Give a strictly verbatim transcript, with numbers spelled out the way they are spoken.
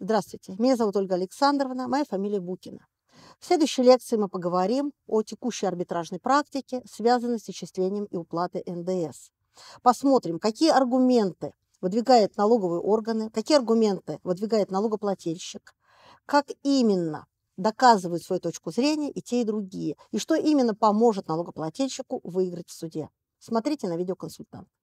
Здравствуйте, меня зовут Ольга Александровна, моя фамилия Букина. В следующей лекции мы поговорим о текущей арбитражной практике, связанной с исчислением и уплатой эн дэ эс. Посмотрим, какие аргументы выдвигают налоговые органы, какие аргументы выдвигает налогоплательщик, как именно доказывают свою точку зрения и те, и другие, и что именно поможет налогоплательщику выиграть в суде. Смотрите на видеоконсультант.